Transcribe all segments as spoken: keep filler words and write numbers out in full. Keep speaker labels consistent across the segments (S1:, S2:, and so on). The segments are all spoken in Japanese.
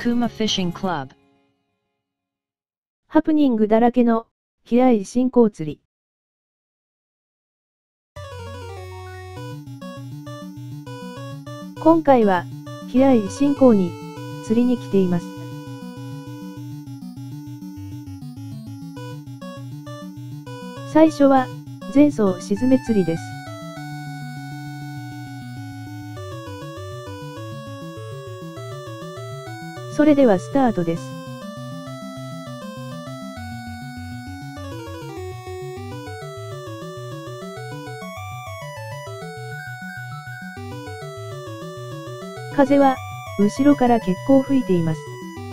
S1: Takuma Fishing Club。
S2: ハプニングだらけの平井新港釣り。今回は平井新港に釣りに来ています。最初は前走沈め釣りです。それではスタートです。風は後ろから結構吹いています。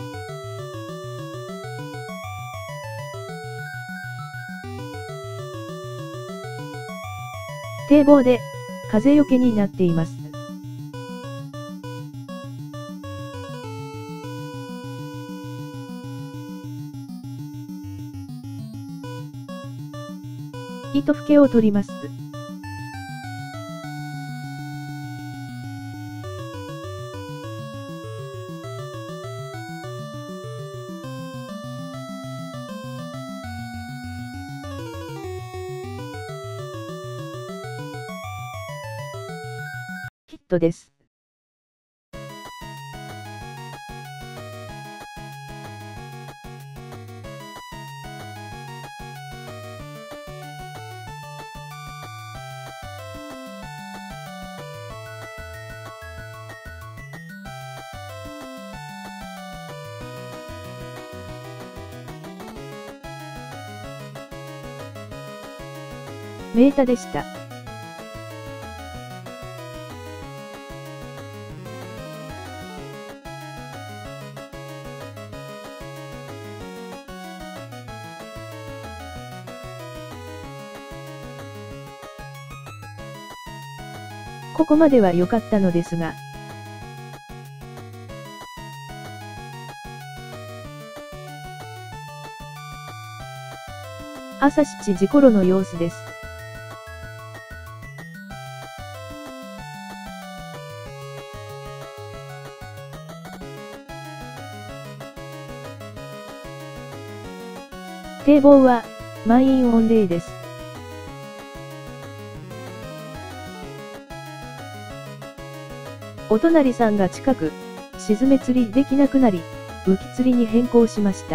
S2: 堤防で風よけになっています。糸ふけを取ります。ヒットです。メータでした。ここまでは良かったのですが、朝しちじ頃の様子です。堤防は満員御礼です。お隣さんが近く、沈め釣りできなくなり、浮き釣りに変更しました。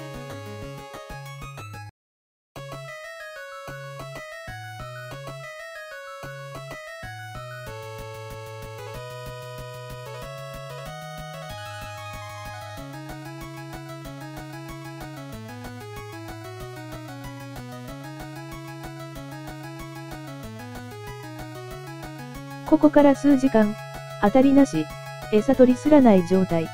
S2: ここから数時間、当たりなし、餌取りすらない状態。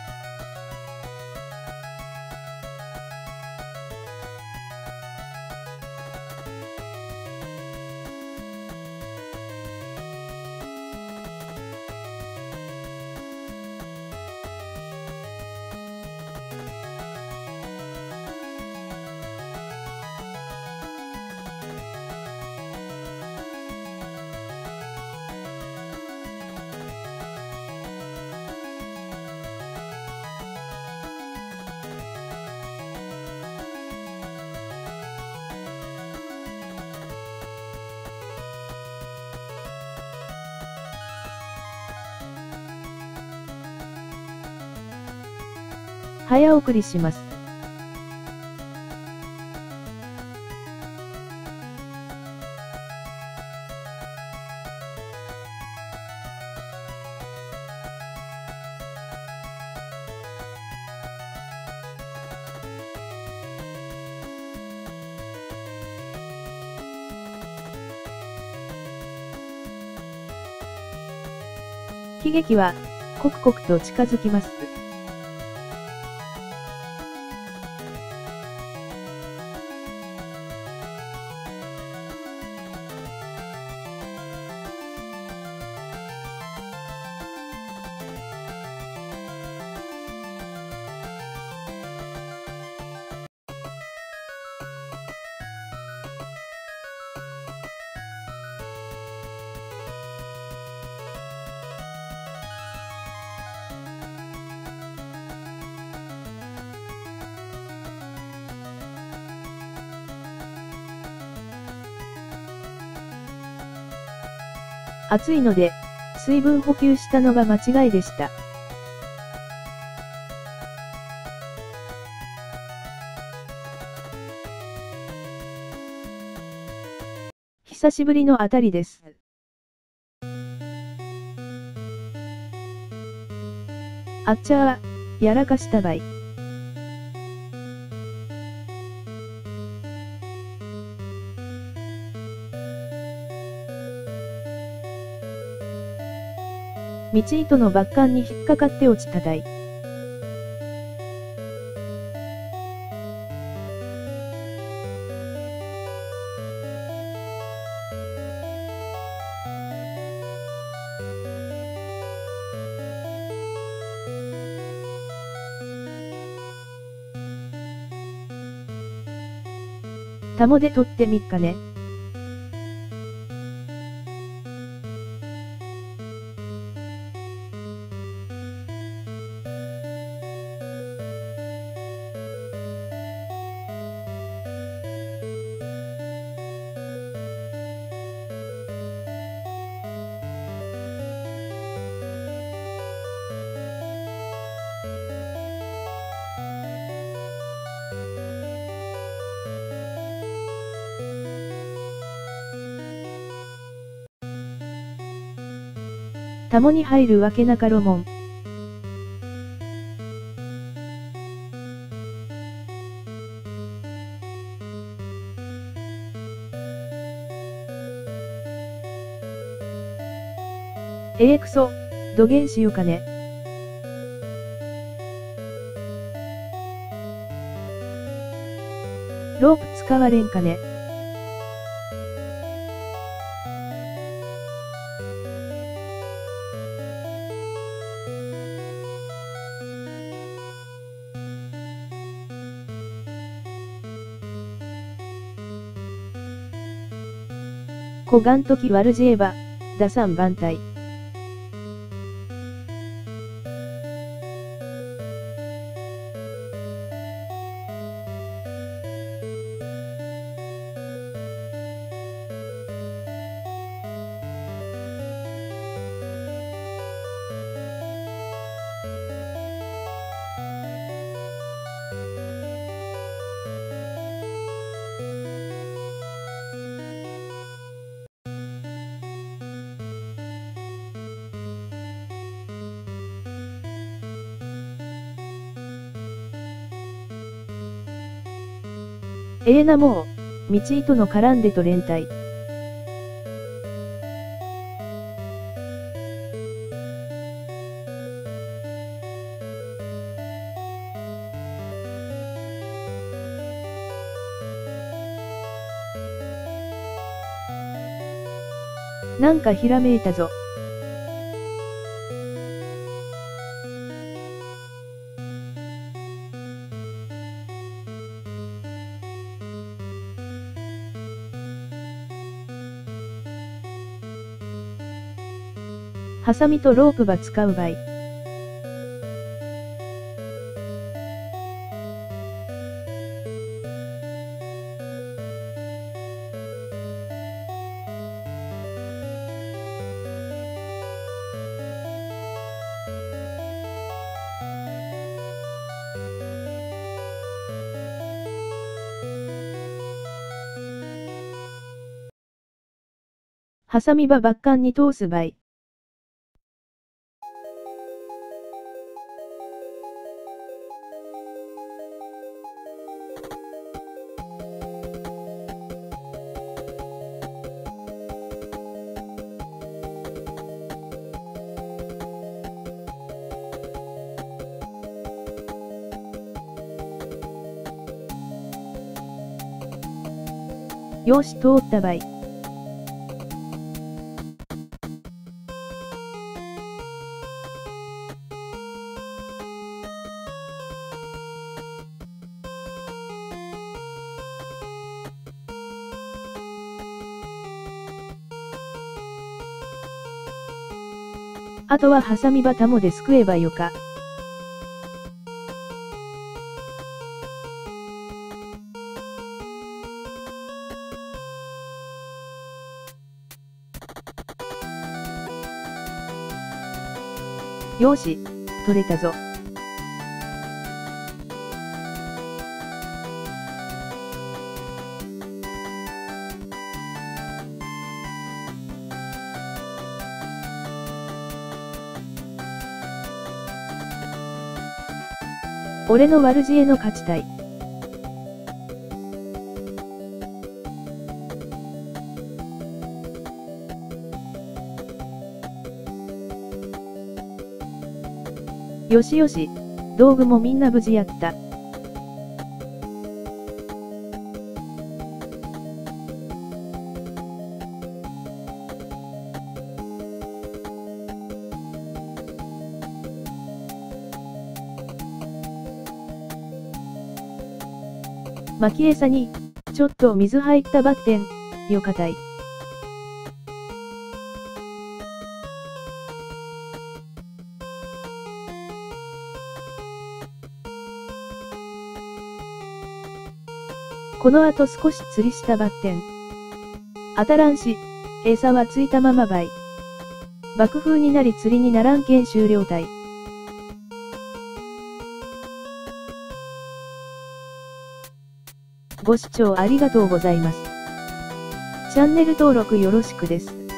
S2: 早送りします。悲劇は刻々と近づきます。 暑いので、水分補給したのが間違いでした。久しぶりの当たりです。あっちゃー、やらかしたばい。道糸のバッカンに引っかかって落ちたたい。タモで取ってみっかね。タモに入るわけなかろもん。ええくそ、どげんしよかね。ロープ使われんかね。こがんとき悪じえば、ださん番隊。ええなもう、道糸の絡んでと連帯。なんかひらめいたぞ。ハサミとロープば使う場合。ハサミばバッカンに通す場合。よし通ったばい。あとはハサミばタモですくえばよか。 よーし、取れたぞ。俺の悪知恵の勝ちたい。よしよし、道具もみんな無事やった。巻き餌に、ちょっと水入ったバッテン、よかたい。この後少し釣りしたバッテン。当たらんし、餌はついたままばい。爆風になり釣りにならんけん終了たい。ご視聴ありがとうございます。チャンネル登録よろしくです。